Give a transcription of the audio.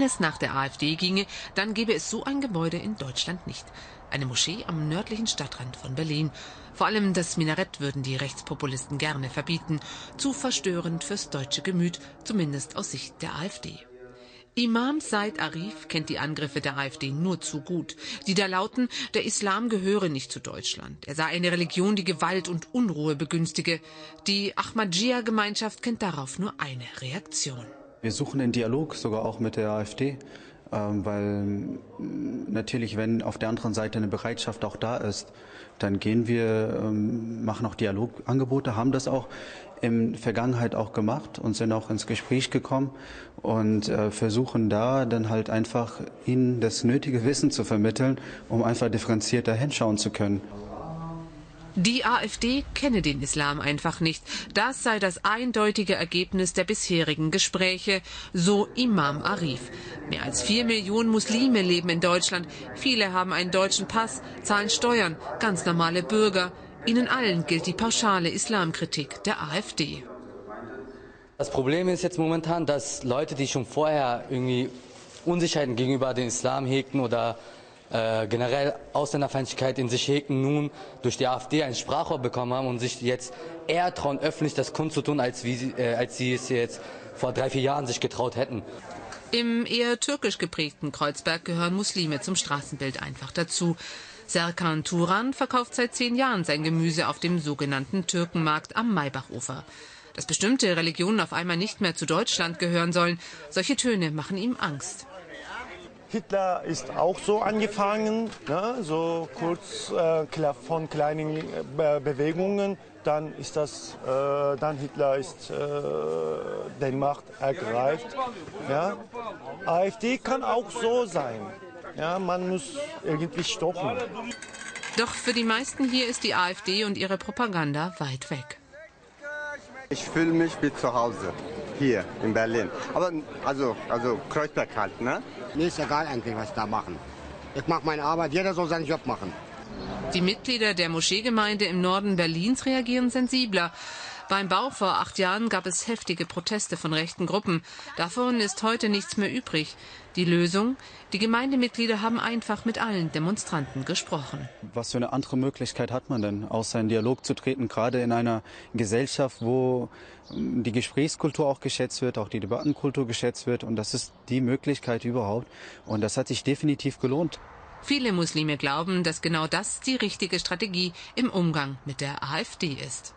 es nach der AfD ginge, dann gäbe es so ein Gebäude in Deutschland nicht. Eine Moschee am nördlichen Stadtrand von Berlin. Vor allem das Minarett würden die Rechtspopulisten gerne verbieten. Zu verstörend fürs deutsche Gemüt, zumindest aus Sicht der AfD. Imam Said Arif kennt die Angriffe der AfD nur zu gut. Die da lauten, der Islam gehöre nicht zu Deutschland. Er sei eine Religion, die Gewalt und Unruhe begünstige. Die Ahmadiyya-Gemeinschaft kennt darauf nur eine Reaktion. Wir suchen den Dialog sogar auch mit der AfD, weil natürlich, wenn auf der anderen Seite eine Bereitschaft auch da ist, dann gehen wir, machen auch Dialogangebote, haben das auch in der Vergangenheit auch gemacht und sind auch ins Gespräch gekommen und versuchen da dann halt einfach ihnen das nötige Wissen zu vermitteln, um einfach differenzierter hinschauen zu können. Die AfD kenne den Islam einfach nicht. Das sei das eindeutige Ergebnis der bisherigen Gespräche, so Imam Arif. Mehr als 4 Millionen Muslime leben in Deutschland. Viele haben einen deutschen Pass, zahlen Steuern, ganz normale Bürger. Ihnen allen gilt die pauschale Islamkritik der AfD. Das Problem ist jetzt momentan, dass Leute, die schon vorher irgendwie Unsicherheiten gegenüber dem Islam hegten oder generell Ausländerfeindlichkeit in sich hegten, nun durch die AfD ein Sprachrohr bekommen haben und sich jetzt eher trauen, öffentlich das kundzutun, als sie es jetzt vor 3-4 Jahren sich getraut hätten. Im eher türkisch geprägten Kreuzberg gehören Muslime zum Straßenbild einfach dazu. Serkan Turan verkauft seit 10 Jahren sein Gemüse auf dem sogenannten Türkenmarkt am Maybachufer. Dass bestimmte Religionen auf einmal nicht mehr zu Deutschland gehören sollen, solche Töne machen ihm Angst. Hitler ist auch so angefangen, ne? So kurz von kleinen Bewegungen. Dann ist dann Hitler ist den Macht ergreift. Ja? AfD kann auch so sein. Ja, man muss irgendwie stoppen. Doch für die meisten hier ist die AfD und ihre Propaganda weit weg. Ich fühle mich wie zu Hause, hier in Berlin. Aber also Kreuzberg halt, ne? Mir ist egal eigentlich, was sie da machen. Ich mache meine Arbeit, jeder soll seinen Job machen. Die Mitglieder der Moscheegemeinde im Norden Berlins reagieren sensibler. Beim Bau vor 8 Jahren gab es heftige Proteste von rechten Gruppen. Davon ist heute nichts mehr übrig. Die Lösung? Die Gemeindemitglieder haben einfach mit allen Demonstranten gesprochen. Was für eine andere Möglichkeit hat man denn, außer in Dialog zu treten, gerade in einer Gesellschaft, wo die Gesprächskultur auch geschätzt wird, auch die Debattenkultur geschätzt wird. Und das ist die Möglichkeit überhaupt. Und das hat sich definitiv gelohnt. Viele Muslime glauben, dass genau das die richtige Strategie im Umgang mit der AfD ist.